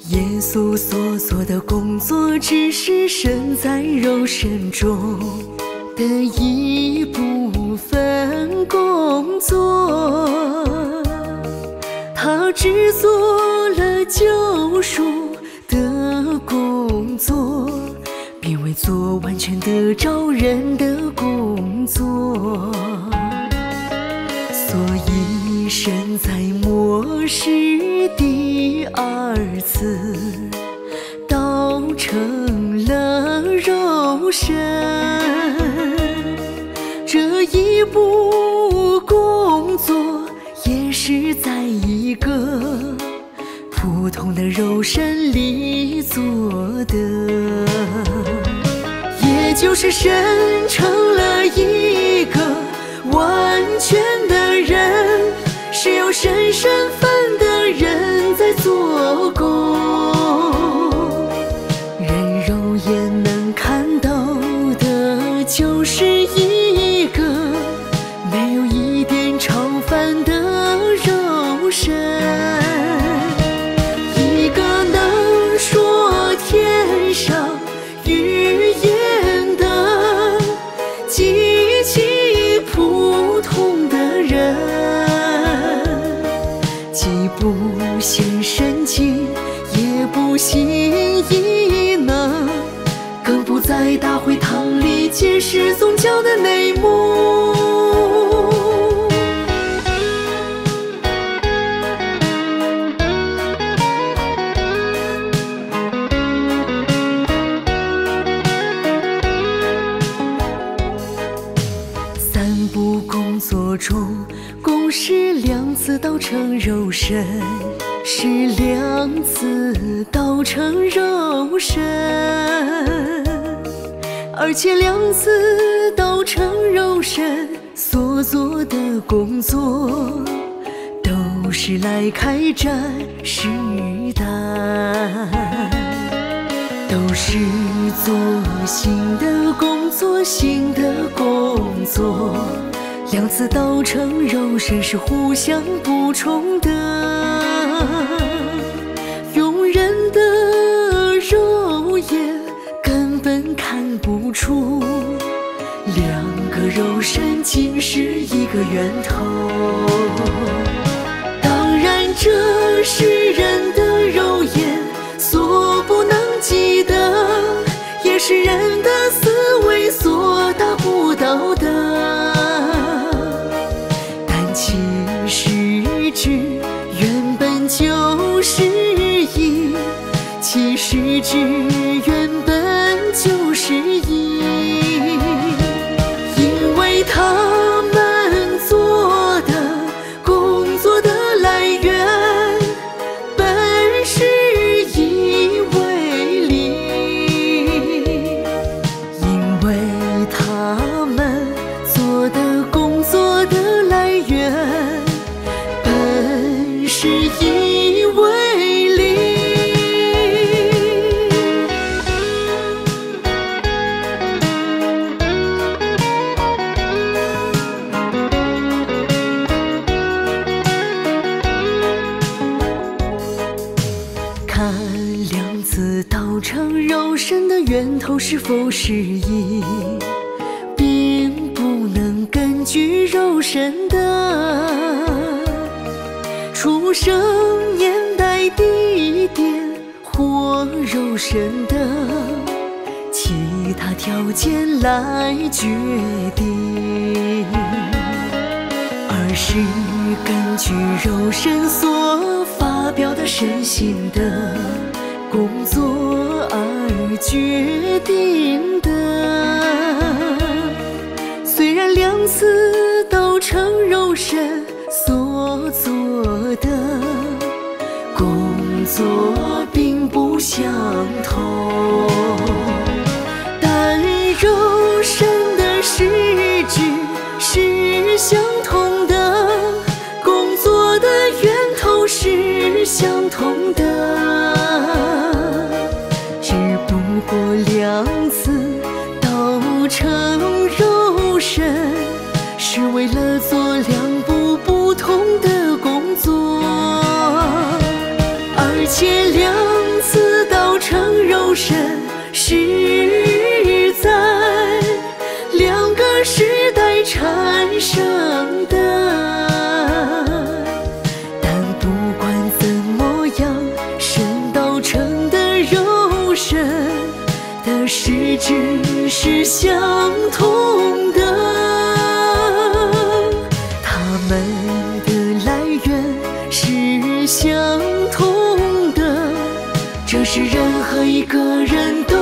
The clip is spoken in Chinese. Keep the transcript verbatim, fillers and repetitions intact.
严肃索索的工作，只是身在肉身中的一部分工作。他只做了救赎的工作，并未做完全的招人的工作。所以身在末世第二次道成了肉身。这一步工作也是在一个普通的肉身里做的，也就是神成了一个完全的人，是有神身份的人在做工。人肉眼能看到的，就是一个没有一点超凡的肉身，一个能说天上语言的极其普通的人，既不显神迹，也不行异能，更不在大会堂里解释宗教的内幕。三步工作中，共是两次道成肉身，是两次道成肉身，而且两次道成肉身所做的工作，都是来开展时代，都是做新的工作，新的工作。两次道成肉身是互相补充的，用人的肉眼根本看不出两个肉身竟是一个源头。当然这是人的肉眼所不能及的，也是人的思维所达不到的。但其实质原本就是一，其实质原本就是一，因为他们做的工作的来源本是一为零，因为他们做的工作的来源本是一为零。看两次道成肉身的源头是否是一，并不能根据肉身的出生年代、地点或肉身的其他条件来决定，而是根据肉身所发表的身心的工作而决定的。虽然两次道成肉身所做的工作并不相同，但肉身的实质是相同的，工作的源头是相同的，只不过两次道成肉身是为了做两步不同的工作，而且两次肉身实在，两个时代产生的。但不管怎么样，神道成的肉身的实质是相同的，它们的来源是相同的，这是任何一个人都